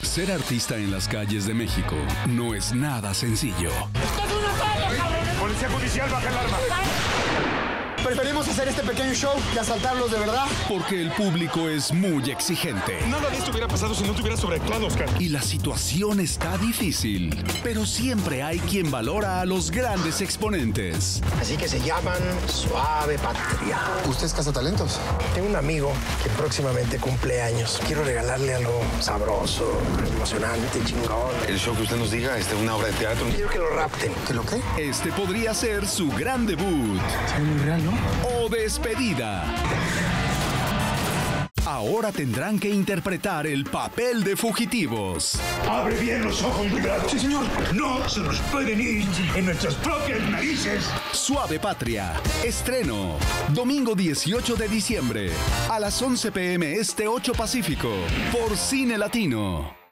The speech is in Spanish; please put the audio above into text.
Ser artista en las calles de México no es nada sencillo. Policía judicial, baja el arma. Preferimos hacer este pequeño show que asaltarlos de verdad. Porque el público es muy exigente. Nada de esto hubiera pasado si no te hubieras sobreactuado, Oscar. Y la situación está difícil. Pero siempre hay quien valora a los grandes exponentes. Así que se llaman Suave Patria. ¿Usted es cazatalentos? Tengo un amigo que próximamente cumple años. Quiero regalarle algo sabroso, emocionante, chingón. El show que usted nos diga es una obra de teatro. Quiero que lo rapten. ¿Qué lo qué? Este podría ser su gran debut. Es muy real, ¿no? O despedida. Ahora tendrán que interpretar el papel de fugitivos. Abre bien los ojos, brigado. Sí, señor. No se nos pueden ir en nuestras propias narices. Suave Patria. Estreno. Domingo 18 de diciembre. A las 11 p.m. Este 8 Pacífico. Por Cine Latino.